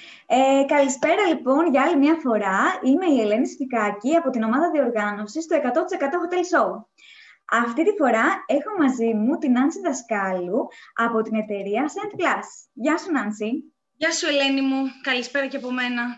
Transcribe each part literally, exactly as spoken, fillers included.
Ε, καλησπέρα λοιπόν για άλλη μια φορά. Είμαι η Ελένη Σφικάκη από την ομάδα διοργάνωσης του εκατό τοις εκατό Hotel Show. Αυτή τη φορά έχω μαζί μου την Νάνση Δασκάλου από την εταιρεία Saint Class. Γεια σου Νάνση. Γεια σου Ελένη μου. Καλησπέρα και από μένα.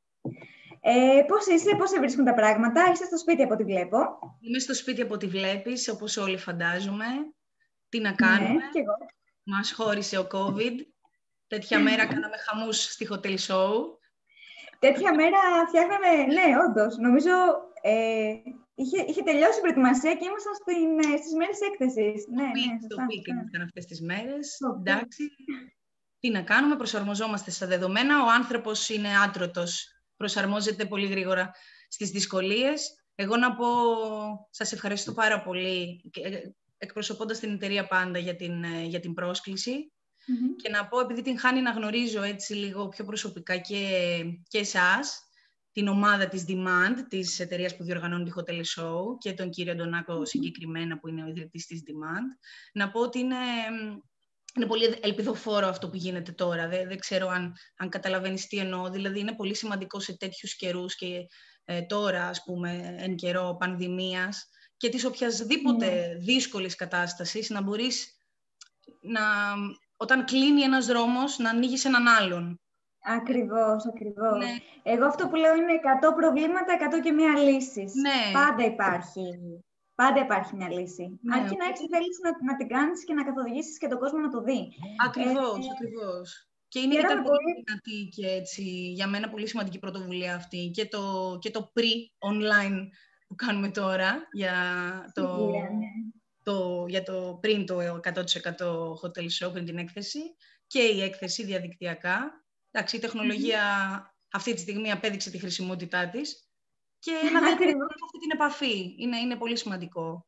Ε, πώς είσαι, πώς σε βρίσκουν τα πράγματα, είσαι στο σπίτι από ό,τι βλέπω. Είμαι στο σπίτι από ό,τι βλέπεις, όπως όλοι φαντάζομαι. Τι να κάνουμε. Ναι, και εγώ. Μας χώρισε ο COVID. Τέτοια μέρα κάναμε χαμούς στη Hotel Show. Τέτοια μέρα φτιάχναμε, ναι, όντως. Νομίζω ε, είχε, είχε τελειώσει η προετοιμασία και ήμασταν στην, στις μέρες έκθεσης. Ναι, ναι, το πικ ήμασταν αυτές τις μέρες. Το Εντάξει. Τι να κάνουμε, προσαρμοζόμαστε στα δεδομένα. Ο άνθρωπος είναι άτρωτος. Προσαρμόζεται πολύ γρήγορα στις δυσκολίες. Εγώ να πω, σας ευχαριστώ πάρα πολύ, εκπροσωπώντας την εταιρεία πάντα για την, για την πρόσκληση. Mm-hmm. Και να πω, επειδή την χάνει να γνωρίζω έτσι λίγο πιο προσωπικά και, και εσάς, την ομάδα της Demand, της εταιρείας που διοργανώνει τη Hotel Show και τον κύριο Αντωνάκο mm-hmm. συγκεκριμένα που είναι ο ιδρυτής της Demand, να πω ότι είναι, είναι πολύ ελπιδοφόρο αυτό που γίνεται τώρα. Δεν, δεν ξέρω αν, αν καταλαβαίνεις τι εννοώ. Δηλαδή είναι πολύ σημαντικό σε τέτοιους καιρούς και ε, τώρα, ας πούμε, εν καιρό πανδημίας και της οποιασδήποτε mm-hmm. δύσκολης κατάστασης να μπορείς να... όταν κλείνει ένας δρόμος, να ανοίγεις έναν άλλον. Ακριβώς, ακριβώς. Ναι. Εγώ αυτό που λέω είναι εκατό προβλήματα, εκατό και μία λύσεις. Ναι. Πάντα υπάρχει. Πάντα υπάρχει μια λύση. Ναι. Αρκεί να έχεις θέληση να, να την κάνεις και να καθοδηγήσεις και τον κόσμο να το δει. Ακριβώς, ε, ακριβώς. Και είναι ήταν πολύ δυνατή και έτσι, για μένα πολύ σημαντική πρωτοβουλία αυτή. Και το, και το pre-online που κάνουμε τώρα για το... Σίγουρα, ναι. Το, για το πριν το εκατό τοις εκατό Hotel Show, πριν την έκθεση και η έκθεση διαδικτυακά. Εντάξει, η τεχνολογία mm-hmm. αυτή τη στιγμή απέδειξε τη χρησιμότητά της και να διατηρήσουμε αυτή την επαφή. Είναι, είναι πολύ σημαντικό.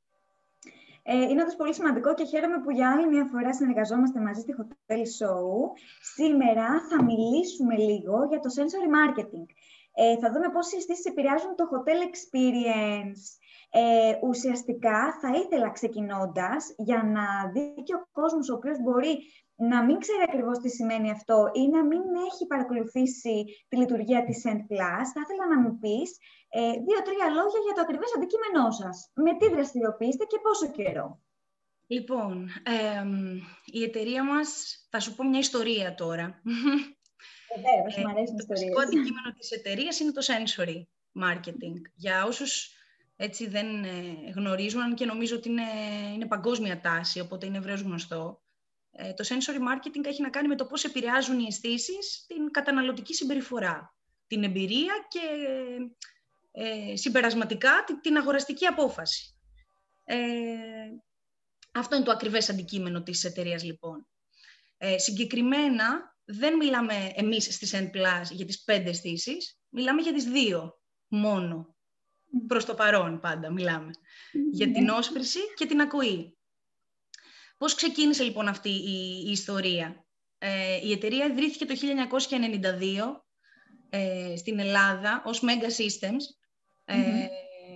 Ε, είναι όντως πολύ σημαντικό και χαίρομαι που για άλλη μια φορά συνεργαζόμαστε μαζί στη Hotel Show. Σήμερα θα μιλήσουμε λίγο για το sensory marketing. Ε, θα δούμε πώς οι αισθήσεις επηρεάζουν το hotel experience. Ε, ουσιαστικά θα ήθελα ξεκινώντας, για να δει και ο κόσμος ο οποίος μπορεί να μην ξέρει ακριβώς τι σημαίνει αυτό ή να μην έχει παρακολουθήσει τη λειτουργία της Saint Class, θα ήθελα να μου πεις ε, δύο-τρία λόγια για το ακριβές αντικείμενό σας. Με τι δραστηριοποιείστε και πόσο καιρό. Λοιπόν, ε, η εταιρεία μας, θα σου πω μια ιστορία τώρα. Βεβαίως, ε, μου αρέσουν το ιστορίες. βασικό αντικείμενο της εταιρείας είναι το sensory marketing. Για όσους έτσι δεν γνωρίζουν και νομίζω ότι είναι, είναι παγκόσμια τάση, οπότε είναι ευρέως γνωστό. Ε, το sensory marketing έχει να κάνει με το πώς επηρεάζουν οι αισθήσεις την καταναλωτική συμπεριφορά, την εμπειρία και ε, συμπερασματικά την, την αγοραστική απόφαση. Ε, αυτό είναι το ακριβές αντικείμενο της εταιρείας, λοιπόν. Ε, συγκεκριμένα, δεν μιλάμε εμείς στη Saint Class για τις πέντε αισθήσεις, μιλάμε για τις δύο μόνο. Προς το παρόν πάντα μιλάμε. Mm-hmm. Για την όσφρηση και την ακοή. Πώς ξεκίνησε λοιπόν αυτή η, η ιστορία. Ε, η εταιρεία ιδρύθηκε το χίλια εννιακόσια ενενήντα δύο ε, στην Ελλάδα ως Mega Systems ε, mm-hmm.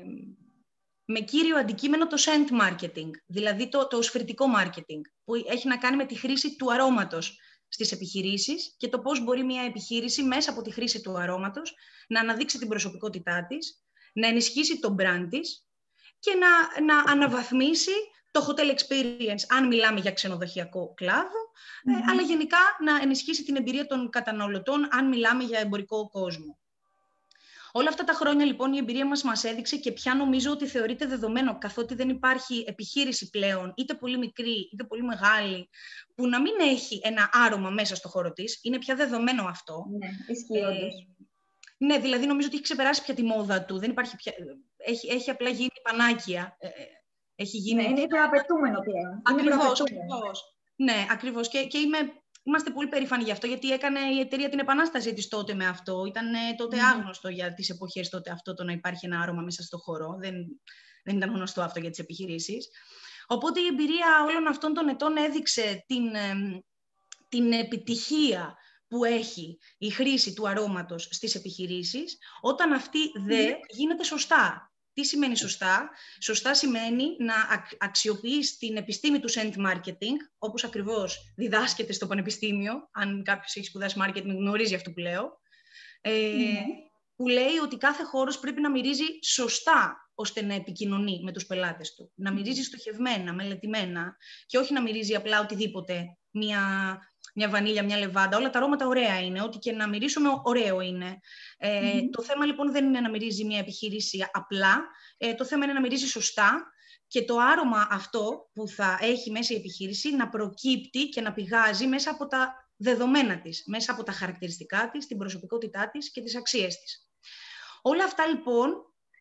με κύριο αντικείμενο το scent marketing, δηλαδή το, το οσφαιρτικό marketing, που έχει να κάνει με τη χρήση του αρώματος στις επιχειρήσεις και το πώς μπορεί μια επιχείρηση μέσα από τη χρήση του αρώματος να αναδείξει την προσωπικότητά της, να ενισχύσει το brand της και να, να αναβαθμίσει το hotel experience, αν μιλάμε για ξενοδοχειακό κλάδο, mm-hmm. ε, αλλά γενικά να ενισχύσει την εμπειρία των καταναλωτών, αν μιλάμε για εμπορικό κόσμο. Όλα αυτά τα χρόνια, λοιπόν, η εμπειρία μας μας έδειξε και πια νομίζω ότι θεωρείται δεδομένο, καθότι δεν υπάρχει επιχείρηση πλέον, είτε πολύ μικρή, είτε πολύ μεγάλη, που να μην έχει ένα άρωμα μέσα στο χώρο της. Είναι πια δεδομένο αυτό. Ναι, ισχύει όντως. Ναι, δηλαδή νομίζω ότι έχει ξεπεράσει πια τη μόδα του. Δεν υπάρχει πια... έχει, έχει απλά γίνει πανάκια. Έχει γίνει... Ναι, είναι υπεραπαιτούμενο πλέον. Ακριβώς, ακριβώς. Ναι, ακριβώς. Και, και είμαι... είμαστε πολύ περήφανοι γι' αυτό, γιατί έκανε η εταιρεία την επανάστασή της τότε με αυτό. Ήταν τότε mm. άγνωστο για τις εποχές τότε αυτό το να υπάρχει ένα άρωμα μέσα στο χώρο. Δεν, δεν ήταν γνωστό αυτό για τις επιχειρήσεις. Οπότε η εμπειρία όλων αυτών των ετών έδειξε την, την επιτυχία που έχει η χρήση του αρώματος στις επιχειρήσεις, όταν αυτή δε γίνεται σωστά. Τι σημαίνει σωστά? Σωστά σημαίνει να αξιοποιείς την επιστήμη του scent marketing, όπως ακριβώς διδάσκεται στο πανεπιστήμιο, αν κάποιος έχει σπουδάσει marketing γνωρίζει αυτό που λέω, ε, mm. που λέει ότι κάθε χώρος πρέπει να μυρίζει σωστά, ώστε να επικοινωνεί με τους πελάτες του. Να μυρίζει στοχευμένα, μελετημένα και όχι να μυρίζει απλά οτιδήποτε, μια, μια βανίλια, μια λεβάντα. Όλα τα αρώματα ωραία είναι, ό,τι και να μυρίσουμε ωραίο είναι. Ε, mm-hmm. Το θέμα λοιπόν δεν είναι να μυρίζει μια επιχείρηση απλά, ε, το θέμα είναι να μυρίζει σωστά και το άρωμα αυτό που θα έχει μέσα η επιχείρηση να προκύπτει και να πηγάζει μέσα από τα δεδομένα της, μέσα από τα χαρακτηριστικά της, την προσωπικότητά της και τις αξίες της. Όλα αυτά λοιπόν,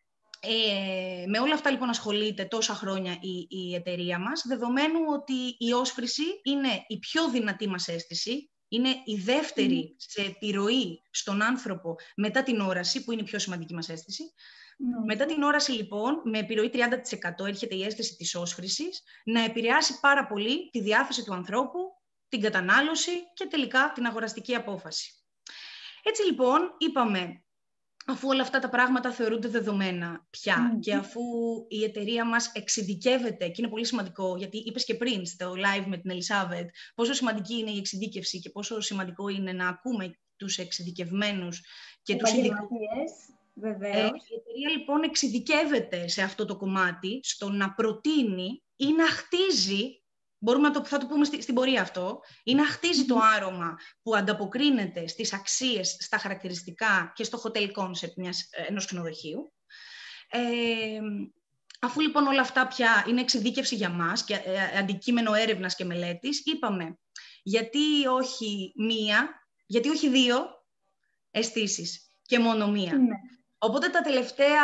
ε, με όλα αυτά λοιπόν ασχολείται τόσα χρόνια η, η εταιρεία μας, δεδομένου ότι η όσφρηση είναι η πιο δυνατή μας αίσθηση, είναι η δεύτερη mm. σε επιρροή στον άνθρωπο μετά την όραση, που είναι η πιο σημαντική μας αίσθηση. Mm. Μετά την όραση λοιπόν, με επιρροή τριάντα τοις εκατό έρχεται η αίσθηση της όσφρησης, να επηρεάσει πάρα πολύ τη διάθεση του ανθρώπου, την κατανάλωση και τελικά την αγοραστική απόφαση. Έτσι λοιπόν είπαμε, αφού όλα αυτά τα πράγματα θεωρούνται δεδομένα πια mm. και αφού η εταιρεία μας εξειδικεύεται, και είναι πολύ σημαντικό, γιατί είπες και πριν στο live με την Ελισάβετ, πόσο σημαντική είναι η εξειδίκευση και πόσο σημαντικό είναι να ακούμε τους εξειδικευμένους και τους ειδικούς. Βεβαίως. Ε, η εταιρεία λοιπόν εξειδικεύεται σε αυτό το κομμάτι, στο να προτείνει ή να χτίζει, μπορούμε να το, θα το πούμε στη, στην πορεία αυτό, ή να χτίζει mm-hmm. το άρωμα που ανταποκρίνεται στις αξίες, στα χαρακτηριστικά και στο hotel concept μιας, ενός ξενοδοχείου. Ε, αφού λοιπόν όλα αυτά πια είναι εξειδίκευση για μας και ε, αντικείμενο έρευνας και μελέτης, είπαμε γιατί όχι μία, γιατί όχι δύο αισθήσεις και μόνο μία. Mm-hmm. Οπότε τα τελευταία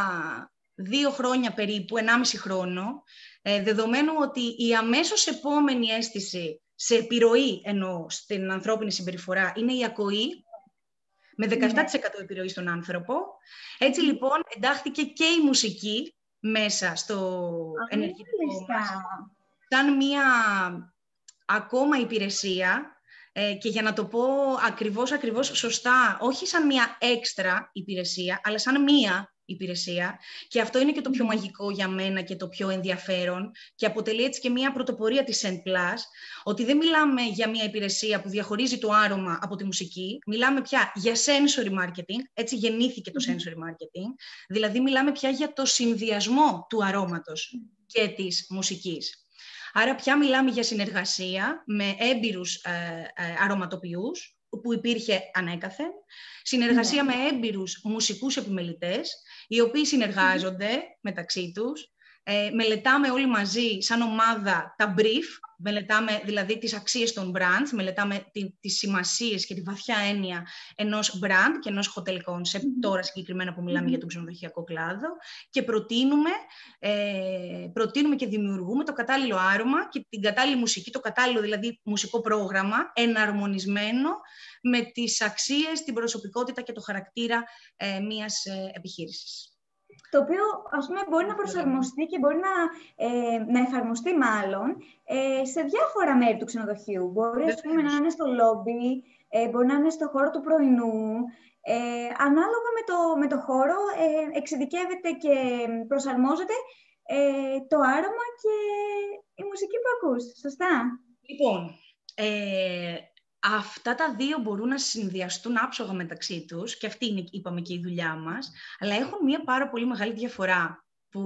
δύο χρόνια περίπου, ενάμιση χρόνο, ε, δεδομένου ότι η αμέσως επόμενη αίσθηση σε επιρροή, εννοώ, στην ανθρώπινη συμπεριφορά, είναι η ακοή, με δεκαεπτά τοις εκατό επιρροή στον άνθρωπο. Έτσι λοιπόν εντάχθηκε και η μουσική μέσα στο ενεργητικό μας, σαν μία ακόμα υπηρεσία, ε, και για να το πω ακριβώς, ακριβώς σωστά, όχι σαν μία έξτρα υπηρεσία, αλλά σαν μία υπηρεσία. Και αυτό είναι και το πιο μαγικό για μένα και το πιο ενδιαφέρον και αποτελεί έτσι και μια πρωτοπορία της Scent Plus, ότι δεν μιλάμε για μια υπηρεσία που διαχωρίζει το άρωμα από τη μουσική, μιλάμε πια για sensory marketing, έτσι γεννήθηκε το sensory marketing, δηλαδή μιλάμε πια για το συνδυασμό του αρώματος και της μουσικής. Άρα πια μιλάμε για συνεργασία με έμπειρους ε, ε, αρωματοποιούς, που υπήρχε ανέκαθεν, συνεργασία ναι. με έμπειρους μουσικούς επιμελητές, οι οποίοι συνεργάζονται mm. μεταξύ τους. Ε, μελετάμε όλοι μαζί, σαν ομάδα, τα brief, μελετάμε δηλαδή τις αξίες των brands, μελετάμε τη, τις σημασίες και τη βαθιά έννοια ενός brand και ενός hotel concept, mm. τώρα συγκεκριμένα που μιλάμε mm. για τον ξενοδοχειακό κλάδο, και προτείνουμε, ε, προτείνουμε και δημιουργούμε το κατάλληλο άρωμα και την κατάλληλη μουσική, το κατάλληλο δηλαδή μουσικό πρόγραμμα, εναρμονισμένο με τις αξίες, την προσωπικότητα και το χαρακτήρα ε, μιας ε, επιχείρησης. Το οποίο, ας πούμε, μπορεί να προσαρμοστεί και μπορεί να, ε, να εφαρμοστεί μάλλον ε, σε διάφορα μέρη του ξενοδοχείου. Μπορεί, ας πούμε, να είναι στο λόμπι, ε, μπορεί να είναι στο χώρο του πρωινού. Ε, ανάλογα με το, με το χώρο, ε, εξειδικεύεται και προσαρμόζεται ε, το άρωμα και η μουσική που ακούς. Σωστά? Λοιπόν, ε, αυτά τα δύο μπορούν να συνδυαστούν άψογα μεταξύ τους, και αυτή είναι, είπαμε, και η δουλειά μας, αλλά έχουν μία πάρα πολύ μεγάλη διαφορά, που,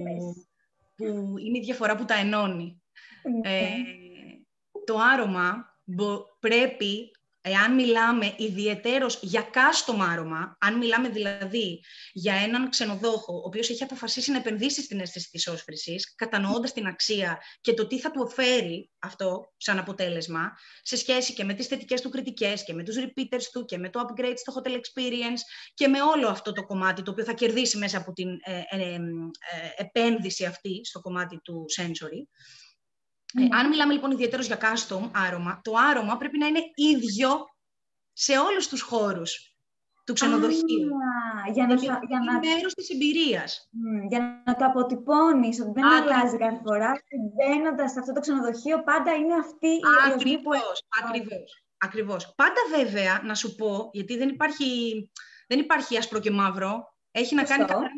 που είναι η διαφορά που τα ενώνει. Mm-hmm. Ε, το άρωμα μπο, πρέπει, εάν μιλάμε ιδιαιτέρως για custom άρωμα, αν μιλάμε δηλαδή για έναν ξενοδόχο, ο οποίος έχει αποφασίσει να επενδύσει στην αίσθηση της όσφρησης, κατανοώντας την αξία και το τι θα του φέρει αυτό σαν αποτέλεσμα, σε σχέση και με τις θετικές του κριτικές και με τους repeaters του και με το upgrade στο hotel experience και με όλο αυτό το κομμάτι το οποίο θα κερδίσει μέσα από την ε, ε, ε, ε, επένδυση αυτή στο κομμάτι του sensory. Mm. Ε, αν μιλάμε λοιπόν ιδιαίτερως για custom άρωμα, το άρωμα πρέπει να είναι ίδιο σε όλους τους χώρους του ξενοδοχείου. Ah, για να, για να... Είναι μέρος της εμπειρίας. Mm, για να το αποτυπώνεις, ότι δεν Ακριβώς. αλλάζει κάθε φορά, μπαίνοντας σε αυτό το ξενοδοχείο, πάντα είναι αυτή η Ακριβώς, που... ακριβώς, ακριβώς. Πάντα βέβαια, να σου πω, γιατί δεν υπάρχει, δεν υπάρχει άσπρο και μαύρο, έχει να κάνει με την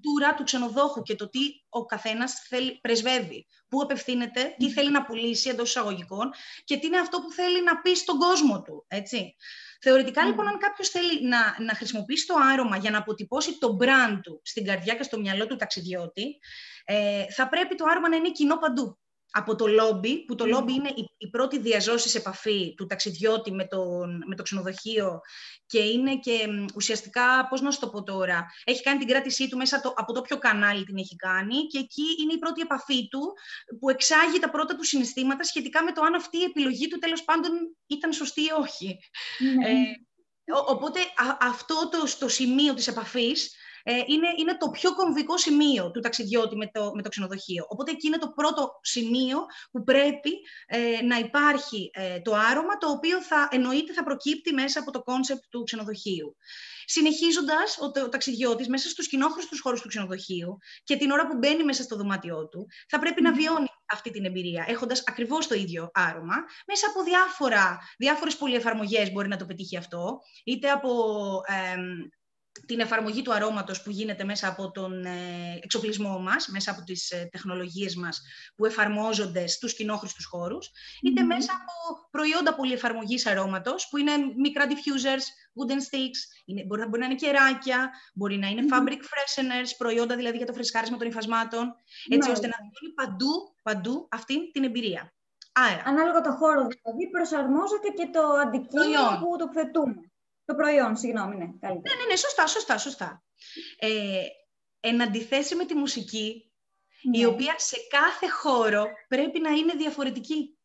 κουλτούρα του ξενοδόχου και το τι ο καθένας θέλει, πρεσβεύει, πού απευθύνεται, τι θέλει να πουλήσει εντός εισαγωγικών και τι είναι αυτό που θέλει να πει στον κόσμο του, έτσι. Θεωρητικά, mm. λοιπόν, αν κάποιος θέλει να, να χρησιμοποιήσει το άρωμα για να αποτυπώσει το brand του στην καρδιά και στο μυαλό του ταξιδιώτη, ε, θα πρέπει το άρωμα να είναι κοινό παντού. Από το λόμπι, που το λόμπι mm. είναι η, η πρώτη διαζώσης επαφή του ταξιδιώτη με, τον, με το ξενοδοχείο και είναι και ουσιαστικά, πώς να σου το πω τώρα, έχει κάνει την κράτησή του μέσα το, από το ποιο κανάλι την έχει κάνει και εκεί είναι η πρώτη επαφή του που εξάγει τα πρώτα του συναισθήματα σχετικά με το αν αυτή η επιλογή του τέλος πάντων ήταν σωστή ή όχι. Mm. Ε, ο, οπότε α, αυτό το, το σημείο της επαφής Ε, είναι, είναι το πιο κομβικό σημείο του ταξιδιώτη με το, με το ξενοδοχείο. Οπότε εκεί είναι το πρώτο σημείο που πρέπει ε, να υπάρχει ε, το άρωμα, το οποίο θα, εννοείται θα προκύπτει μέσα από το κόνσεπτ του ξενοδοχείου. Συνεχίζοντας, ο, ο ταξιδιώτης μέσα στους κοινόχρηστους χώρους του ξενοδοχείου και την ώρα που μπαίνει μέσα στο δωμάτιό του, θα πρέπει mm. να βιώνει αυτή την εμπειρία, έχοντας ακριβώς το ίδιο άρωμα, μέσα από διάφορα, διάφορες πολυεφαρμογές μπορεί να το πετύχει αυτό, είτε από... Ε, την εφαρμογή του αρώματος που γίνεται μέσα από τον ε, εξοπλισμό μας, μέσα από τις ε, τεχνολογίες μας που εφαρμόζονται στους κοινόχρηστους χώρους, είτε mm-hmm. μέσα από προϊόντα πολυεφαρμογής αρώματος, που είναι μικρά diffusers, wooden sticks, είναι, μπορεί, μπορεί να είναι κεράκια, μπορεί να είναι mm-hmm. fabric fresheners, προϊόντα δηλαδή για το φρεσκάρισμα των υφασμάτων, έτσι mm-hmm. ώστε να δίνει παντού, παντού αυτή την εμπειρία. Άρα, ανάλογα το χώρο, δηλαδή προσαρμόζεται και το αντικείμενο που τοποθετούμε. Το προϊόν, συγγνώμη, ναι, καλύτερα. Ναι, ναι, ναι, σωστά, σωστά, σωστά. Ε, εν αντιθέσει με τη μουσική, ναι. η οποία σε κάθε χώρο πρέπει να είναι διαφορετική.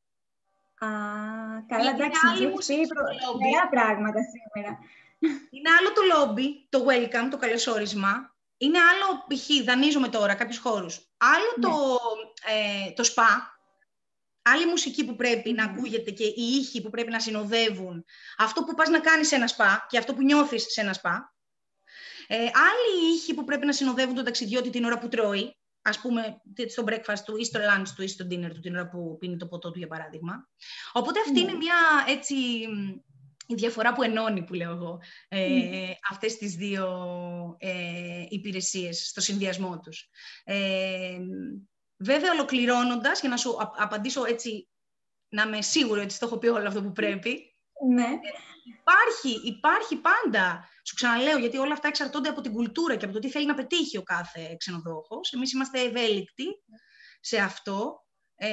Α, καλά, εντάξει, μας έχει πει πολλά πράγματα σήμερα. Είναι άλλο το lobby, το welcome, το καλωσόρισμα. Είναι άλλο, π.χ. δανείζουμε τώρα κάποιους χώρους. Άλλο ναι. το, ε, το spa. Άλλη μουσική που πρέπει mm. να ακούγεται και οι ήχοι που πρέπει να συνοδεύουν αυτό που πας να κάνεις σε ένα σπα και αυτό που νιώθεις σε ένα σπα. Ε, άλλοι ήχοι που πρέπει να συνοδεύουν τον ταξιδιώτη την ώρα που τρώει, ας πούμε στο breakfast του ή στο lunch του ή στο dinner του, την ώρα που πίνει το ποτό του, για παράδειγμα. Οπότε αυτή mm. είναι μια έτσι, η διαφορά που ενώνει, που λέω εγώ, ε, mm. αυτές τις δύο ε, υπηρεσίες στο συνδυασμό τους. Ε, Βέβαια, ολοκληρώνοντας, για να σου απαντήσω έτσι, να είμαι σίγουρο ότι το έχω πει όλο αυτό που πρέπει, ναι. υπάρχει, υπάρχει πάντα, σου ξαναλέω, γιατί όλα αυτά εξαρτώνται από την κουλτούρα και από το τι θέλει να πετύχει ο κάθε ξενοδόχος. Εμείς είμαστε ευέλικτοι σε αυτό. Ε,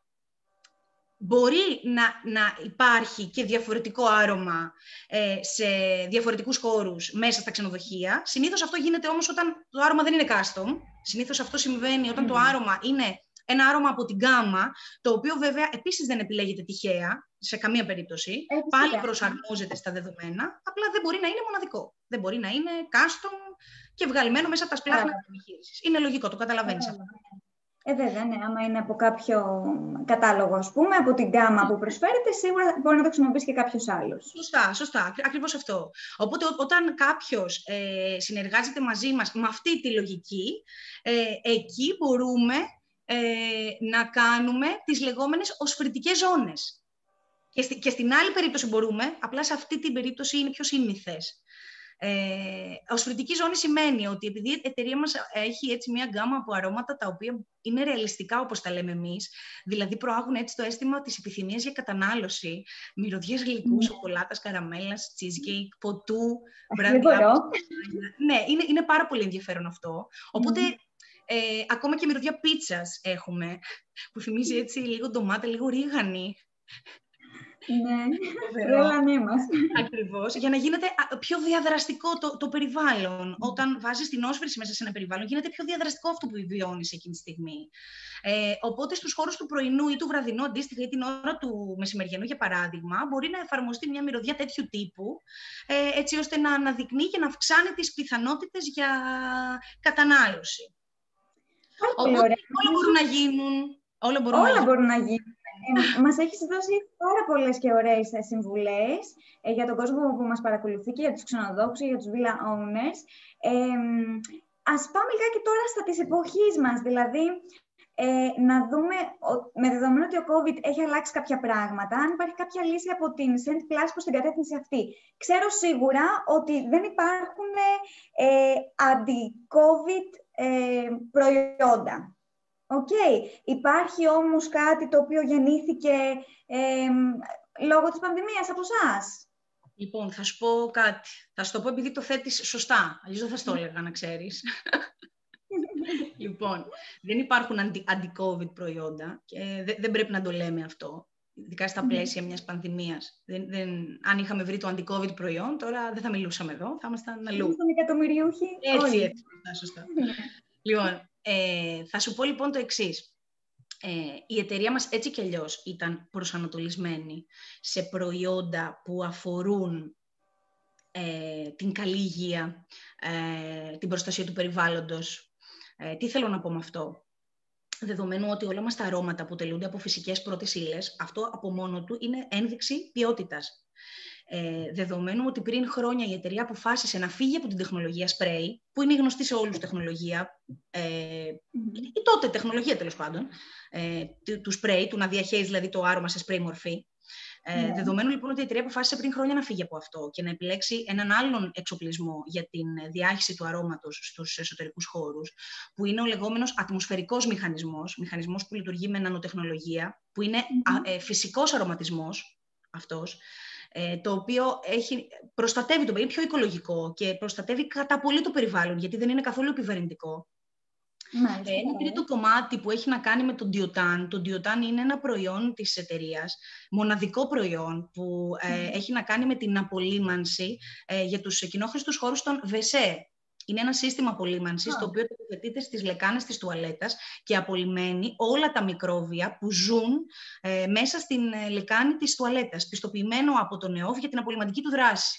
μπορεί να, να υπάρχει και διαφορετικό άρωμα ε, σε διαφορετικούς χώρους μέσα στα ξενοδοχεία. Συνήθως αυτό γίνεται όμως όταν το άρωμα δεν είναι custom. Συνήθως αυτό συμβαίνει όταν mm. το άρωμα είναι ένα άρωμα από την γκάμα, το οποίο βέβαια επίσης δεν επιλέγεται τυχαία, σε καμία περίπτωση. Έτσι, πάλι yeah. προσαρμόζεται στα δεδομένα, απλά δεν μπορεί να είναι μοναδικό. Δεν μπορεί να είναι custom και βγαλμένο μέσα από τα σπλάχνα yeah. της επιχείρησης. Είναι λογικό, το καταλαβαίνεις yeah. αυτό. Ε, βέβαια, ναι. Άμα είναι από κάποιο κατάλογο, ας πούμε, από την γκάμα που προσφέρεται, σίγουρα μπορεί να το χρησιμοποιήσει και κάποιος άλλος. Σωστά, σωστά. Ακριβώς αυτό. Οπότε, ό, όταν κάποιος ε, συνεργάζεται μαζί μας με αυτή τη λογική, ε, εκεί μπορούμε ε, να κάνουμε τις λεγόμενες οσφαιρτικές ζώνες. Και, στη, και στην άλλη περίπτωση μπορούμε, απλά σε αυτή την περίπτωση είναι πιο σύνηθες. Ε, οσφαιρτική ζώνη σημαίνει ότι επειδή η εταιρεία μας έχει έτσι μια γκάμα από αρώματα τα οποία είναι ρεαλιστικά, όπως τα λέμε εμείς, δηλαδή προάγουν έτσι το αίσθημα της επιθυμίας για κατανάλωση, μυρωδιές γλυκού, mm. σοκολάτας, καραμέλας, cheesecake, ποτού, βραδιά. Ναι, είναι, είναι πάρα πολύ ενδιαφέρον αυτό. Οπότε mm. ε, ακόμα και μυρωδιά πίτσας έχουμε, που θυμίζει έτσι λίγο ντομάτα, λίγο ρίγανη. Ναι, τρέλανέ μας. Ακριβώς, για να γίνεται πιο διαδραστικό το, το περιβάλλον. Mm. Όταν βάζεις την όσφρηση μέσα σε ένα περιβάλλον, γίνεται πιο διαδραστικό αυτό που βιώνεις εκείνη τη στιγμή. Ε, οπότε στους χώρους του πρωινού ή του βραδινού, αντίστοιχα, ή την ώρα του μεσημεριανού, για παράδειγμα, μπορεί να εφαρμοστεί μια μυρωδιά τέτοιου τύπου, ε, έτσι ώστε να αναδεικνύει και να αυξάνει τις πιθανότητες για κατανάλωση. Οπότε όλα μπορούν να γίνουν. Όλα μπορούν, όλα να, μπορούν να γίνουν. Ε, μας έχεις δώσει πάρα πολλές και ωραίες συμβουλές ε, για τον κόσμο που μας παρακολουθεί και για τους ξενοδόχους και για τους villa owners. Ε, ας πάμε λιγάκι τώρα στα της εποχής μας. Δηλαδή, ε, να δούμε, με δεδομένο ότι ο COVID έχει αλλάξει κάποια πράγματα, αν υπάρχει κάποια λύση από την Saint Plus προς την κατεύθυνση αυτή. Ξέρω σίγουρα ότι δεν υπάρχουν ε, αντι-COVID ε, προϊόντα. Okay. Υπάρχει όμως κάτι το οποίο γεννήθηκε ε, λόγω της πανδημίας από εσάς? Λοιπόν, θα σου πω κάτι. Θα σου το πω επειδή το θέτεις σωστά. Αλλιώς δεν θα στο έλεγα, να ξέρεις. Λοιπόν, δεν υπάρχουν αντι, αντι-COVID προϊόντα και δεν, δεν πρέπει να το λέμε αυτό. Ειδικά στα πλαίσια μιας πανδημίας. Δεν, δεν, αν είχαμε βρει το αντι-COVID προϊόν, τώρα δεν θα μιλούσαμε εδώ, θα ήμασταν αλλού. Ήμασταν εκατομμυριούχοι. Έτσι, έτσι, σωστά, σωστά. Λοιπόν, ε, θα σου πω λοιπόν το εξής. Ε, η εταιρεία μας έτσι κι αλλιώς ήταν προσανατολισμένη σε προϊόντα που αφορούν ε, την καλή υγεία, ε, την προστασία του περιβάλλοντος. Ε, τι θέλω να πω με αυτό? Δεδομένου ότι όλα μας τα αρώματα αποτελούνται από φυσικές πρώτες ύλες, αυτό από μόνο του είναι ένδειξη ποιότητας. Ε, δεδομένου ότι πριν χρόνια η εταιρεία αποφάσισε να φύγει από την τεχνολογία spray, που είναι γνωστή σε όλους τεχνολογία, ε, mm-hmm. η τότε τεχνολογία τέλος πάντων, ε, του, του spray, του να διαχέεις δηλαδή το άρωμα σε spray μορφή. Ε, yeah. Δεδομένου λοιπόν ότι η εταιρεία αποφάσισε πριν χρόνια να φύγει από αυτό και να επιλέξει έναν άλλον εξοπλισμό για την διάχυση του αρώματος στους εσωτερικούς χώρους, που είναι ο λεγόμενος ατμοσφαιρικός μηχανισμός, μηχανισμός που λειτουργεί με νανοτεχνολογία, που είναι mm-hmm. α, ε, φυσικός αρωματισμός αυτός, ε, το οποίο έχει, προστατεύει το περιβάλλον, πιο οικολογικό και προστατεύει κατά πολύ το περιβάλλον, γιατί δεν είναι καθόλου επιβαρυντικό. Μάλιστα, ένα τρίτο κομμάτι που έχει να κάνει με τον Diotan. Το Diotan είναι ένα προϊόν της εταιρείας, μοναδικό προϊόν που ε, mm. έχει να κάνει με την απολύμανση ε, για τους κοινόχρηστους χώρους των βεσέ. Είναι ένα σύστημα απολύμανσης oh. το οποίο τοποθετείται στις λεκάνες της τουαλέτας και απολυμμένει όλα τα μικρόβια που ζουν ε, μέσα στην ε, λεκάνη της τουαλέτας, πιστοποιημένο από τον ΕΟΦ για την απολυμαντική του δράση.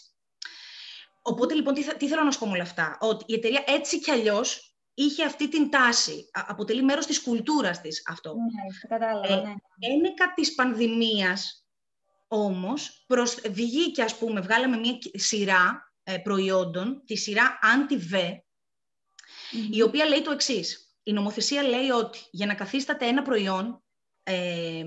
Οπότε λοιπόν τι, τι θέλω να σου πω με όλα αυτά? Ότι η εταιρεία έτσι κι αλλιώς είχε αυτή την τάση, αποτελεί μέρος της κουλτούρας της αυτό. Ναι, κατάλαβα, ναι. Ε, ένεκα της πανδημίας όμως προς, βγήκε, ας πούμε, βγάλαμε μια σειρά ε, προϊόντων, τη σειρά Anti-V, mm-hmm. η οποία λέει το εξής. Η νομοθεσία λέει ότι για να καθίσταται ένα προϊόν ε,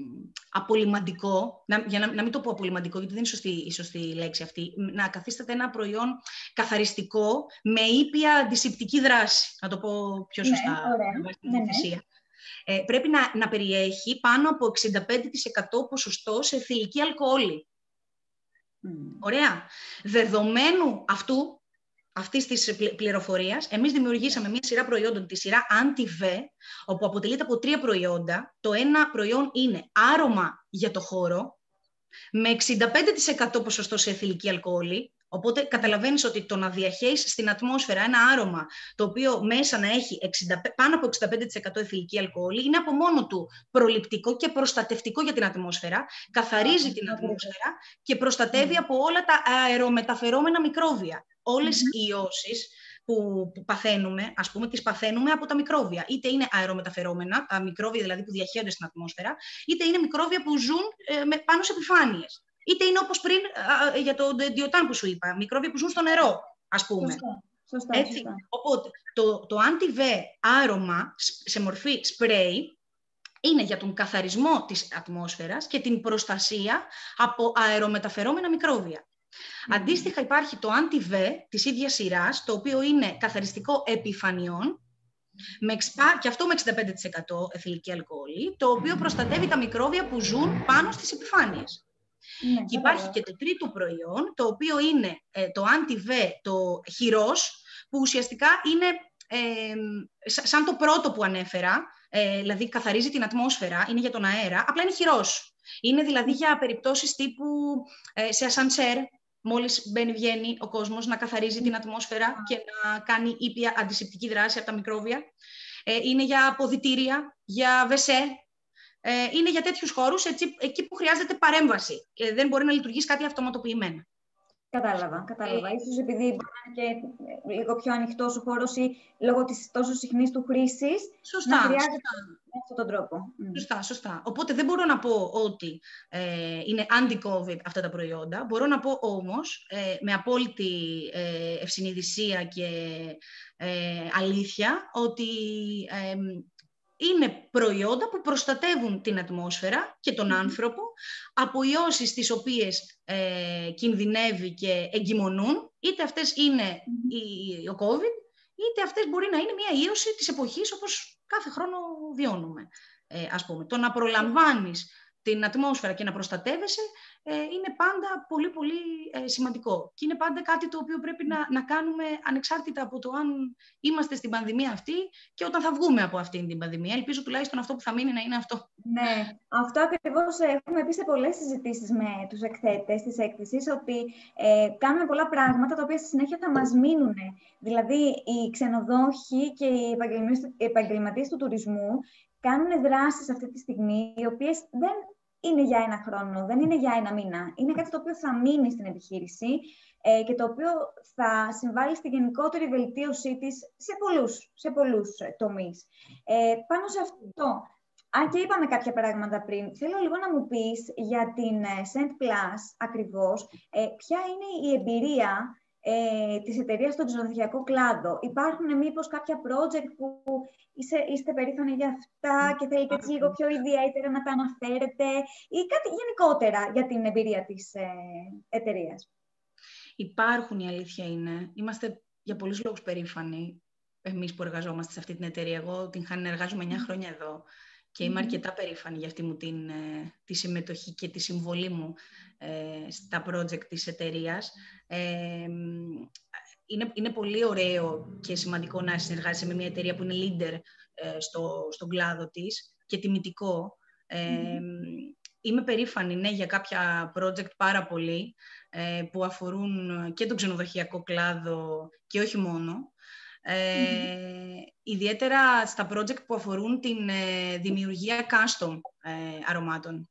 απολυμαντικό, να, για να, να μην το πω απολυμαντικό, γιατί δεν είναι σωστή, η σωστή λέξη αυτή, να καθίσταται ένα προϊόν καθαριστικό με ήπια αντισηπτική δράση, να το πω πιο σωστά. Ναι, ωραία. Στην νομοθεσία. Ναι, ναι. Ε, πρέπει να, να περιέχει πάνω από εξήντα πέντε τοις εκατό ποσοστό σε αιθιλική αλκοόλη. Mm. Ωραία. Δεδομένου αυτού, αυτής της πληροφορίας, εμείς δημιουργήσαμε μια σειρά προϊόντων, τη σειρά Anti-V, όπου αποτελείται από τρία προϊόντα. Το ένα προϊόν είναι άρωμα για το χώρο, με εξήντα πέντε τοις εκατό ποσοστό σε αιθιλική αλκοόλη. Οπότε καταλαβαίνεις ότι το να διαχέεις στην ατμόσφαιρα ένα άρωμα το οποίο μέσα να έχει εξήντα, πάνω από εξήντα πέντε τοις εκατό αιθιλική αλκοόλη είναι από μόνο του προληπτικό και προστατευτικό για την ατμόσφαιρα, καθαρίζει την ατμόσφαιρα και προστατεύει από όλα τα αερομεταφερόμενα μικρόβια. Όλες οι ιώσεις που, που παθαίνουμε, ας πούμε, τις παθαίνουμε από τα μικρόβια. Είτε είναι αερομεταφερόμενα, τα μικρόβια δηλαδή που διαχέονται στην ατμόσφαιρα, είτε είναι μικρόβια που ζουν ε, με, πάνω σε επιφάνειες. Είτε είναι όπως πριν α, για το Diotan που σου είπα, μικρόβια που ζουν στο νερό, ας πούμε. Σωστά, σωστά, Έτσι. σωστά. Οπότε, το, το Anti-V άρωμα σε μορφή spray είναι για τον καθαρισμό της ατμόσφαιρας και την προστασία από αερομεταφερόμενα μικρόβια. Mm. Αντίστοιχα υπάρχει το Anti-V της ίδιας σειράς, το οποίο είναι καθαριστικό επιφανειών, με, και αυτό με εξήντα πέντε τοις εκατό αιθιλική αλκοόλη, το οποίο προστατεύει τα μικρόβια που ζουν πάνω στις επιφάνειες. Ναι, και υπάρχει και το τρίτο προϊόν, το οποίο είναι ε, το Anti-V, το χειρός, που ουσιαστικά είναι ε, σαν το πρώτο που ανέφερα, ε, δηλαδή καθαρίζει την ατμόσφαιρα, είναι για τον αέρα, απλά είναι χειρός. Είναι δηλαδή για περιπτώσεις τύπου ε, σε ασανσέρ, μόλις μπαίνει βγαίνει ο κόσμος, να καθαρίζει την ατμόσφαιρα και να κάνει ήπια αντισηπτική δράση από τα μικρόβια. Ε, είναι για αποδυτήρια, για βεσέ. Ε, είναι για τέτοιους χώρους, έτσι, εκεί που χρειάζεται παρέμβαση και δεν μπορεί να λειτουργήσει κάτι αυτοματοποιημένα. Κατάλαβα, κατάλαβα. Ε, Ίσως επειδή μπορεί να είναι και λίγο πιο ανοιχτός ο χώρος ή λόγω της τόσο συχνής του χρήσης, σωστά, να χρειάζεται σωστά. με αυτόν τον τρόπο. Σωστά, σωστά. Οπότε δεν μπορώ να πω ότι ε, είναι anti-COVID αυτά τα προϊόντα. Μπορώ να πω όμως ε, με απόλυτη ε, ευσυνειδησία και ε, αλήθεια ότι ε, είναι προϊόντα που προστατεύουν την ατμόσφαιρα και τον άνθρωπο από ιώσεις τις οποίες ε, κινδυνεύει και εγκυμονούν, είτε αυτές είναι η, ο COVID, είτε αυτές μπορεί να είναι μια ίωση της εποχής όπως κάθε χρόνο βιώνουμε. Ε, ας πούμε. Το να προλαμβάνεις την ατμόσφαιρα και να προστατεύεσαι ε, είναι πάντα πολύ πολύ ε, σημαντικό. Και είναι πάντα κάτι το οποίο πρέπει να, να κάνουμε ανεξάρτητα από το αν είμαστε στην πανδημία αυτή και όταν θα βγούμε από αυτήν την πανδημία. Ελπίζω τουλάχιστον αυτό που θα μείνει να είναι αυτό. Ναι, αυτό ακριβώς έχουμε πει σε πολλές συζητήσεις με τους εκθέτες της έκθεσης, ότι ε, κάνουμε πολλά πράγματα τα οποία στη συνέχεια θα μας μείνουν. Δηλαδή, οι ξενοδόχοι και οι επαγγελματίες του τουρισμού κάνουν δράσεις αυτή τη στιγμή, οι οποίες δεν είναι για ένα χρόνο, δεν είναι για ένα μήνα. Είναι κάτι το οποίο θα μείνει στην επιχείρηση ε, και το οποίο θα συμβάλλει στη γενικότερη βελτίωσή της σε πολλούς, σε πολλούς ε, τομείς. Ε, πάνω σε αυτό, αν και είπαμε κάποια πράγματα πριν, θέλω λίγο να μου πεις για την ε, Scent+ ακριβώς, ε, ποια είναι η εμπειρία ε, της εταιρείας στον ξενοδοχειακό κλάδο. Υπάρχουν μήπως κάποια project που είστε, είστε περήφανοι για αυτά και θέλετε έτσι λίγο πιο ιδιαίτερα να τα αναφέρετε ή κάτι γενικότερα για την εμπειρία της ε, εταιρείας? Υπάρχουν, η αλήθεια είναι. Είμαστε για πολλούς λόγους περήφανοι εμείς που εργαζόμαστε σε αυτή την εταιρεία. Εγώ την Χάνη εργάζομαι εννιά χρόνια εδώ και είμαι mm-hmm. αρκετά περήφανη για αυτή μου την, τη συμμετοχή και τη συμβολή μου ε, στα project της εταιρείας. Ε, είναι, είναι πολύ ωραίο και σημαντικό να συνεργάζεσαι με μια εταιρεία που είναι leader ε, στο, στον κλάδο της και τιμητικό. Ε, mm-hmm. Είμαι περήφανη, ναι, για κάποια project πάρα πολύ ε, που αφορούν και τον ξενοδοχειακό κλάδο και όχι μόνο. Ε, mm-hmm. Ιδιαίτερα στα project που αφορούν την ε, δημιουργία custom ε, αρωμάτων.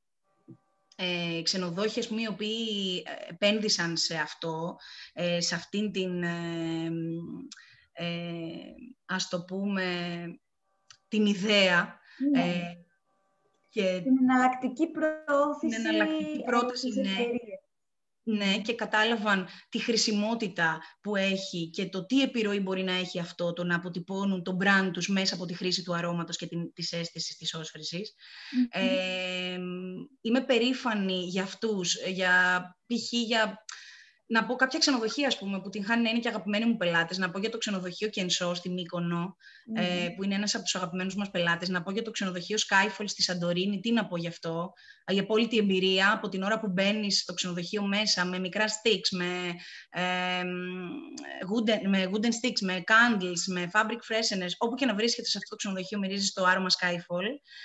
Ε, ξενοδόχοι, οι οποίοι επένδυσαν σε αυτό, ε, σε αυτήν την, ε, ε, ας το πούμε, την ιδέα. Mm-hmm. Ε, και την εναλλακτική προώθηση την εναλλακτική πρόταση, της ναι. εταιρείας. Ναι, και κατάλαβαν τη χρησιμότητα που έχει και το τι επιρροή μπορεί να έχει αυτό, το να αποτυπώνουν το brand τους μέσα από τη χρήση του αρώματος και την, της αίσθησης της όσφρησης. Mm-hmm. Ε, είμαι περήφανη για αυτούς, για π.χ. για... Να πω κάποια ξενοδοχεία, ας πούμε, που την Χάνη είναι και αγαπημένοι μου πελάτες. Να πω για το ξενοδοχείο Κενσό στη Μύκονο, mm. ε, που είναι ένας από τους αγαπημένους μας πελάτες. Να πω για το ξενοδοχείο Skyfall στη Σαντορίνη. Τι να πω γι' αυτό? Η απόλυτη εμπειρία από την ώρα που μπαίνεις στο ξενοδοχείο μέσα με μικρά sticks, με, ε, wooden, με wooden sticks, με candles, με fabric fresheners. Όπου και να βρίσκεται σε αυτό το ξενοδοχείο μυρίζεις το άρωμα Skyfall.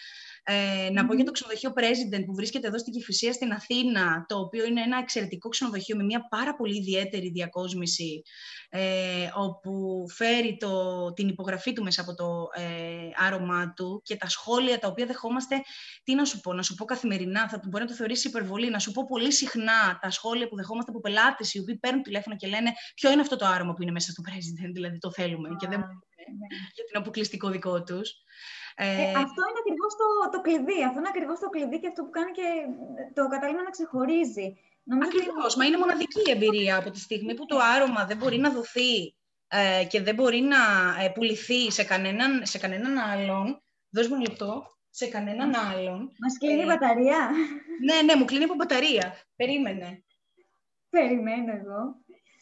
Ε, να mm-hmm. πω για το ξενοδοχείο President που βρίσκεται εδώ στην Κηφισία στην Αθήνα, το οποίο είναι ένα εξαιρετικό ξενοδοχείο με μια πάρα πολύ ιδιαίτερη διακόσμηση, ε, όπου φέρει το, την υπογραφή του μέσα από το ε, άρωμά του και τα σχόλια τα οποία δεχόμαστε, τι να σου πω, να σου πω καθημερινά, θα μπορεί να το θεωρήσει υπερβολή, να σου πω πολύ συχνά τα σχόλια που δεχόμαστε από πελάτες οι οποίοι παίρνουν τηλέφωνο και λένε ποιο είναι αυτό το άρωμα που είναι μέσα στο President, δηλαδή το θέλουμε ah, και δεν μπορούμε yeah. γιατί είναι αποκλειστικό δικό τους. Ε, ε, αυτό είναι ακριβώς το, το κλειδί. Αυτό είναι ακριβώς το κλειδί και αυτό που κάνει και το κατάλληλο να ξεχωρίζει. Ακριβώς. Ότι... Μα είναι μοναδική η εμπειρία από τη στιγμή που το άρωμα δεν μπορεί να δοθεί ε, και δεν μπορεί να ε, πουληθεί σε κανέναν, σε κανέναν άλλον. Δώσ' μου ένα λεπτό. Σε κανέναν άλλον. Μας κλείνει ε, η μπαταρία. Ναι, ναι, μου κλείνει από μπαταρία. Περίμενε. Περιμένω εγώ.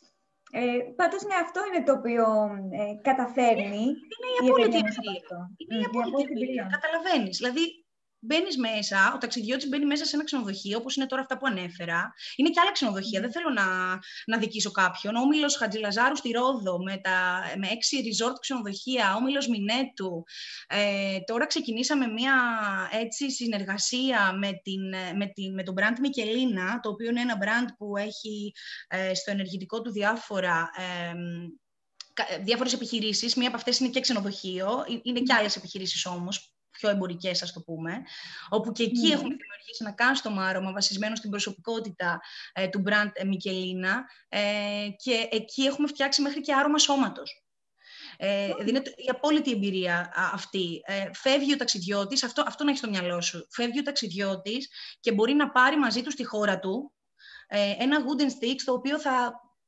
Ε, πάντως, ναι, αυτό είναι το οποίο ε, καταφέρνει. Είναι η απόλυτη εμπειρία. Είναι η απόλυτη εμπειρία. Καταλαβαίνεις. Δηλαδή, μπαίνεις μέσα, ο ταξιδιώτης μπαίνει μέσα σε ένα ξενοδοχείο, όπως είναι τώρα αυτά που ανέφερα. Είναι και άλλα ξενοδοχεία, mm. δεν θέλω να, να δικήσω κάποιον. Ο Όμιλος Χατζηλαζάρου στη Ρόδο, με, τα, με έξι resort ξενοδοχεία, Όμιλος Μινέτου. Ε, τώρα ξεκινήσαμε μια έτσι, συνεργασία με, την, με, την, με τον brand Μικελίνα, το οποίο είναι ένα brand που έχει ε, στο ενεργητικό του διάφορα... Ε, διάφορες επιχειρήσεις. Μία από αυτές είναι και ξενοδοχείο, είναι και άλλες επιχειρήσεις όμως, πιο εμπορικές, ας το πούμε, όπου και εκεί mm. έχουμε δημιουργήσει ένα custom άρωμα βασισμένο στην προσωπικότητα ε, του brand ε, Μικελίνα ε, και εκεί έχουμε φτιάξει μέχρι και άρωμα σώματος. Ε, mm. Δηλαδή η απόλυτη εμπειρία α, αυτή. Ε, φεύγει ο ταξιδιώτης, αυτό, αυτό να έχει στο μυαλό σου, φεύγει ο ταξιδιώτης και μπορεί να πάρει μαζί του στη χώρα του ε, ένα wooden stick, το οποίο θα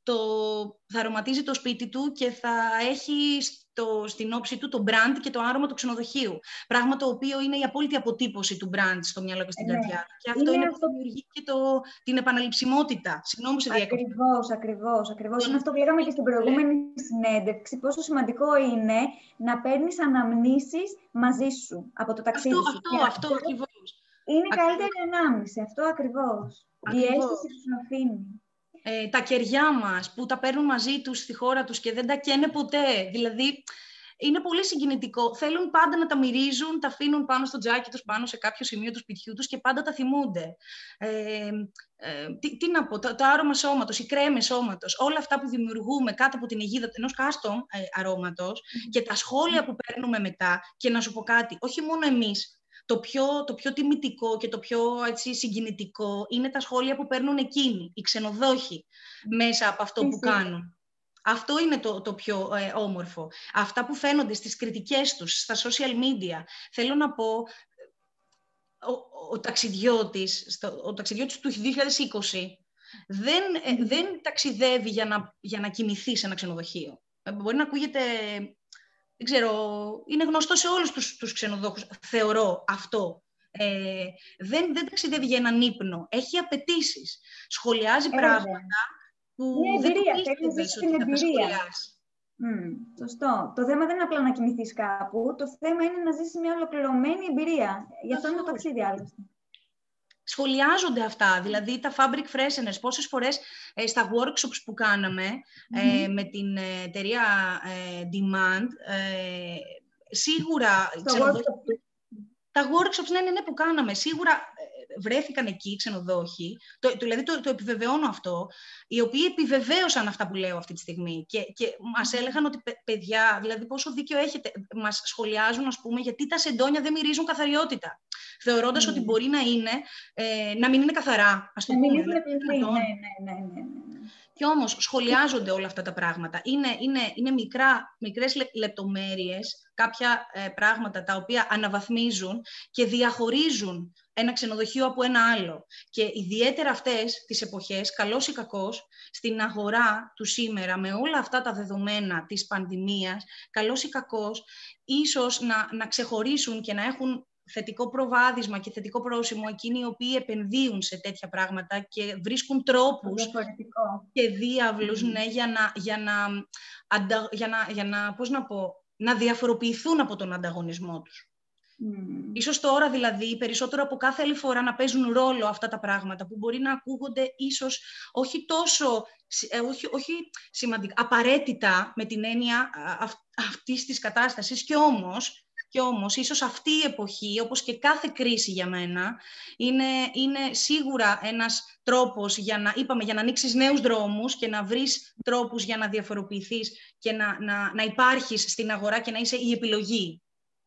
το, θα αρωματίζει το σπίτι του και θα έχει στο, στην όψη του το brand και το άρωμα του ξενοδοχείου. Πράγμα το οποίο είναι η απόλυτη αποτύπωση του brand στο μυαλό και στην ναι. καρδιά του. Και αυτό είναι, είναι αυτό που δημιουργεί και το, την επαναληψιμότητα. Συγγνώμη σε διακόπτω. Ακριβώς, ακριβώς, ακριβώς. Είναι αυτό που λέγαμε και στην προηγούμενη συνέντευξη, πόσο σημαντικό είναι να παίρνεις αναμνήσεις μαζί σου από το ταξίδι αυτό, σου. Αυτό, αυτό, αυτό ακριβώς. Είναι ακριβώς. καλύτερη ανάμνηση, αυτό ακριβώς. ακριβώς. Η αίσθηση που σου αφήνει. Ε, τα κεριά μας που τα παίρνουν μαζί τους στη χώρα τους και δεν τα καίνε ποτέ. Δηλαδή, είναι πολύ συγκινητικό. Θέλουν πάντα να τα μυρίζουν, τα αφήνουν πάνω στο τζάκι τους, πάνω σε κάποιο σημείο του σπιτιού τους και πάντα τα θυμούνται. Ε, ε, τι, τι να πω, το, το άρωμα σώματος, οι κρέμες σώματος, όλα αυτά που δημιουργούμε κάτω από την αιγίδα ενός custom ε, αρώματος mm. και τα σχόλια που παίρνουμε μετά. Και να σου πω κάτι, όχι μόνο εμείς. Το πιο, το πιο τιμητικό και το πιο έτσι, συγκινητικό είναι τα σχόλια που παίρνουν εκείνοι, οι ξενοδόχοι, μέσα από αυτό που κάνουν. Αυτό είναι το, το πιο ε, όμορφο. Αυτά που φαίνονται στις κριτικές τους, στα social media. Θέλω να πω, ο, ο, ταξιδιώτης, στο, ο ταξιδιώτης του δύο χιλιάδες είκοσι δεν, ε, δεν ταξιδεύει για να, για να κοιμηθεί σε ένα ξενοδοχείο. Ε, μπορεί να ακούγεται... Δεν ξέρω, είναι γνωστό σε όλους τους, τους ξενοδόχους, θεωρώ αυτό. Ε, δεν, δεν ταξιδεύει για έναν ύπνο. Έχει απαιτήσεις. Σχολιάζει ε, πράγματα που είναι δεν εμπειρία, το πίστευες ότι θα τα σχολιάσει. Mm, σωστό. Το θέμα δεν είναι απλά να κοιμηθείς κάπου. Το θέμα είναι να ζήσεις μια ολοκληρωμένη εμπειρία. Γι' αυτό είναι το ταξίδι, άλλωστε. Σχολιάζονται αυτά, δηλαδή τα fabric fresheners. Πόσες φορές ε, στα workshops που κάναμε mm-hmm. ε, με την ε, εταιρεία ε, Demand, ε, σίγουρα ξενοδόχοι, τα workshops ναι, ναι, ναι, που κάναμε, σίγουρα ε, βρέθηκαν εκεί ξενοδόχοι, το, το, δηλαδή το, το επιβεβαιώνω αυτό, οι οποίοι επιβεβαίωσαν αυτά που λέω αυτή τη στιγμή και, και μας έλεγαν ότι παιδιά, δηλαδή πόσο δίκιο έχετε, μας σχολιάζουν ας πούμε γιατί τα σεντόνια δεν μυρίζουν καθαριότητα. Θεωρώντας mm. ότι μπορεί να είναι, ε, να μην είναι καθαρά, ας το να πούμε. Μην είναι πληθύ, ναι, ναι, ναι, ναι, ναι. Και όμως σχολιάζονται όλα αυτά τα πράγματα. Είναι, είναι, είναι μικρά, μικρές λεπτομέρειες, κάποια ε, πράγματα τα οποία αναβαθμίζουν και διαχωρίζουν ένα ξενοδοχείο από ένα άλλο. Και ιδιαίτερα αυτές τις εποχές, καλός ή κακός, στην αγορά του σήμερα, με όλα αυτά τα δεδομένα της πανδημίας, καλός ή κακός, ίσως να, να ξεχωρίσουν και να έχουν θετικό προβάδισμα και θετικό πρόσημο εκείνοι οι οποίοι επενδύουν σε τέτοια πράγματα και βρίσκουν τρόπους και διάβλους mm. ναι, για να, για να, αντα, για να, για να, πώς να πω, να διαφοροποιηθούν από τον ανταγωνισμό τους. Mm. Ίσως τώρα δηλαδή περισσότερο από κάθε άλλη φορά να παίζουν ρόλο αυτά τα πράγματα που μπορεί να ακούγονται ίσως όχι τόσο, όχι, όχι σημαντικά, απαραίτητα με την έννοια αυ, αυτής της κατάστασης και όμως Και όμως, ίσως αυτή η εποχή, όπως και κάθε κρίση για μένα, είναι, είναι σίγουρα ένας τρόπος για να, είπαμε, για να ανοίξεις νέους δρόμους και να βρεις τρόπους για να διαφοροποιηθείς και να, να, να υπάρχεις στην αγορά και να είσαι η επιλογή.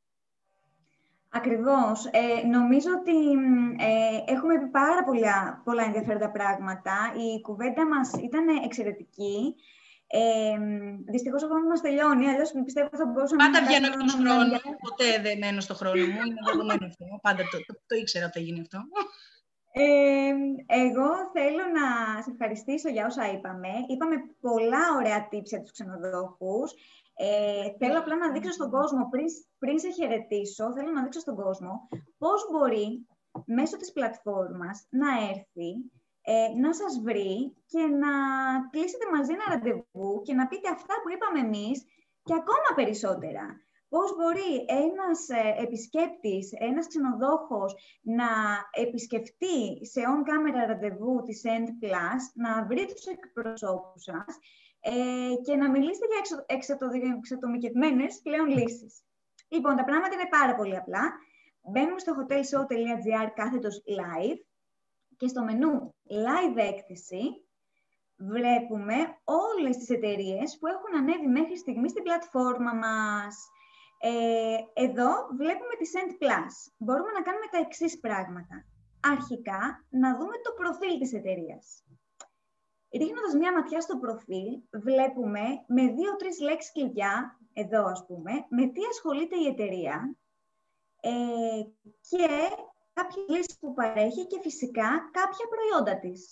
Ακριβώς. Ε, νομίζω ότι ε, έχουμε πει πάρα πολλά, πολλά ενδιαφέροντα πράγματα. Η κουβέντα μας ήταν εξαιρετική. Ε, δυστυχώς ο χρόνος μας τελειώνει, αλλιώς πιστεύω θα μπορούσαμε Πάντα να βγαίνω εκτός χρόνου, ποτέ δεν μένω στο χρόνο μου, είναι δεδομένο αυτό, πάντα το, το, το ήξερα ότι θα γίνει αυτό. Ε, εγώ θέλω να σε ευχαριστήσω για όσα είπαμε. Είπαμε πολλά ωραία tips για τους ξενοδόχους. Ε, θέλω απλά να δείξω στον κόσμο, πριν, πριν σε χαιρετήσω, θέλω να δείξω στον κόσμο πώς μπορεί μέσω της πλατφόρμας να έρθει, ε, να σας βρει και να κλείσετε μαζί ένα ραντεβού και να πείτε αυτά που είπαμε εμείς και ακόμα περισσότερα. Πώς μπορεί ένας ε, επισκέπτης, ένας ξενοδόχος να επισκεφτεί σε on-camera ραντεβού της Endplus, να βρει τους εκπροσώπους σας ε, και να μιλήσετε για εξατο, εξατομικευμένες πλέον λύσεις. Λοιπόν, τα πράγματα είναι πάρα πολύ απλά. Μπαίνουμε στο hotelshow.gr κάθετος live και στο μενού live έκθεση βλέπουμε όλες τις εταιρείες που έχουν ανέβει μέχρι στιγμή στην πλατφόρμα μας. Ε, εδώ βλέπουμε τη Endplus. Μπορούμε να κάνουμε τα εξής πράγματα. Αρχικά, να δούμε το προφίλ της εταιρείας. Ρίχνοντας μία ματιά στο προφίλ, βλέπουμε με δύο-τρεις λέξεις κλειδιά, εδώ ας πούμε, με τι ασχολείται η εταιρεία ε, και κάποιες λύσεις που παρέχει και φυσικά κάποια προϊόντα της.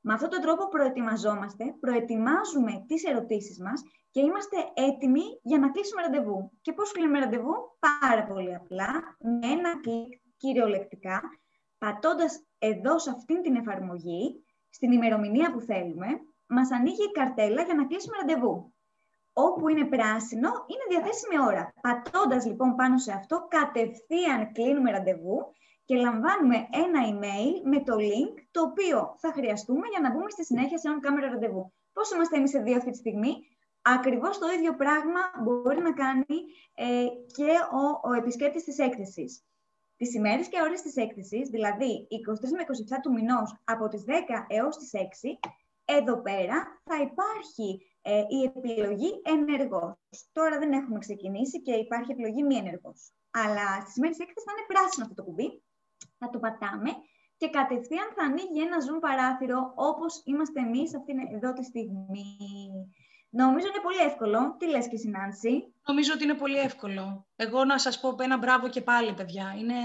Με αυτόν τον τρόπο προετοιμαζόμαστε, προετοιμάζουμε τις ερωτήσεις μας και είμαστε έτοιμοι για να κλείσουμε ραντεβού. Και πώς κλείνουμε ραντεβού? Πάρα πολύ απλά, με ένα κλικ κυριολεκτικά, πατώντας εδώ σε αυτήν την εφαρμογή, στην ημερομηνία που θέλουμε, μας ανοίγει η καρτέλα για να κλείσουμε ραντεβού. Όπου είναι πράσινο, είναι διαθέσιμη ώρα. Πατώντας λοιπόν πάνω σε αυτό, κατευθείαν κλείνουμε ραντεβού και λαμβάνουμε ένα email με το link, το οποίο θα χρειαστούμε για να μπούμε στη συνέχεια σε έναν κάμερα ραντεβού. Πώς είμαστε εμείς εδώ αυτή τη στιγμή? Ακριβώς το ίδιο πράγμα μπορεί να κάνει ε, και ο, ο επισκέπτης της έκθεσης. Τις ημέρες και ώρες της έκθεσης, δηλαδή είκοσι τρεις με είκοσι επτά του μηνός, από τις δέκα έως τις έξι, εδώ πέρα θα υπάρχει ε, η επιλογή ενεργός. Τώρα δεν έχουμε ξεκινήσει και υπάρχει επιλογή μη ενεργός. Αλλά στις ημέρες της έκθεσης θα είναι πράσινο αυτό το κουμπί. Θα το πατάμε και κατευθείαν θα ανοίγει ένα zoom παράθυρο, όπως είμαστε εμείς αυτή εδώ τη στιγμή. Νομίζω είναι πολύ εύκολο. Τι λες και εσύ, Νάνση? Νομίζω ότι είναι πολύ εύκολο. Εγώ να σας πω ένα μπράβο και πάλι, παιδιά. Είναι,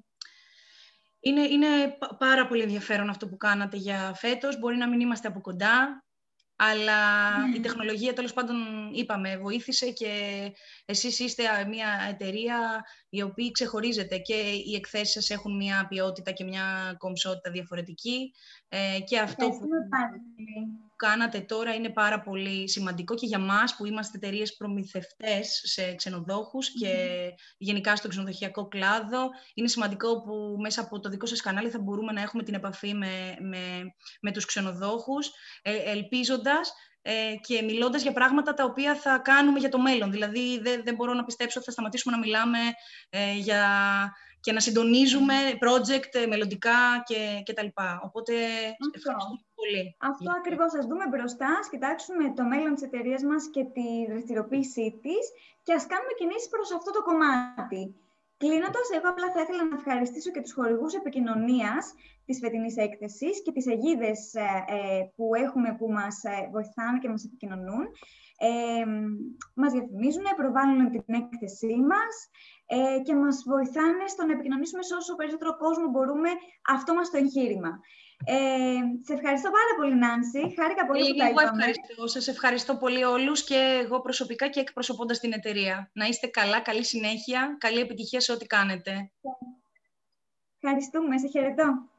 είναι, είναι πάρα πολύ ενδιαφέρον αυτό που κάνατε για φέτος. Μπορεί να μην είμαστε από κοντά, αλλά mm. η τεχνολογία, τέλος πάντων, είπαμε, βοήθησε και εσείς είστε μια εταιρεία η οποία ξεχωρίζεται και οι εκθέσεις σας έχουν μια ποιότητα και μια κομψότητα διαφορετική ε, και αυτό που κάνατε τώρα είναι πάρα πολύ σημαντικό και για μας που είμαστε εταιρείες προμηθευτές σε ξενοδόχους mm. και γενικά στο ξενοδοχειακό κλάδο. Είναι σημαντικό που μέσα από το δικό σας κανάλι θα μπορούμε να έχουμε την επαφή με, με, με τους ξενοδόχους, ε, ελπίζοντας ε, και μιλώντας για πράγματα τα οποία θα κάνουμε για το μέλλον. Δηλαδή δεν, δεν μπορώ να πιστέψω ότι θα σταματήσουμε να μιλάμε ε, για... και να συντονίζουμε project μελλοντικά και, και τα λοιπά. Οπότε, αυτό. ευχαριστούμε πολύ. Αυτό ακριβώς. Ας δούμε μπροστά, ας κοιτάξουμε το μέλλον της εταιρείας μας και τη δραστηριοποίησή της και ας κάνουμε κινήσεις προς αυτό το κομμάτι. Κλείνοντας, εγώ απλά θα ήθελα να ευχαριστήσω και τους χορηγούς επικοινωνίας της φετινής έκθεσης και τις αιγίδες ε, που έχουμε που μας ε, βοηθάνε και μας επικοινωνούν. Ε, μας διαφημίζουν, προβάλλουν την έκθεσή μας ε, και μας βοηθάνε στο να επικοινωνήσουμε σε όσο περισσότερο κόσμο μπορούμε αυτό μας το εγχείρημα. Ε, σε ευχαριστώ πάρα πολύ, Νάνση. Χάρηκα πολύ ε, που τα είπαμε. Ευχαριστώ. Σας ευχαριστώ πολύ όλους και εγώ προσωπικά και εκπροσωπώντας την εταιρεία. Να είστε καλά, καλή συνέχεια, καλή επιτυχία σε ό,τι κάνετε. Ευχαριστούμε. Σε χαιρετώ.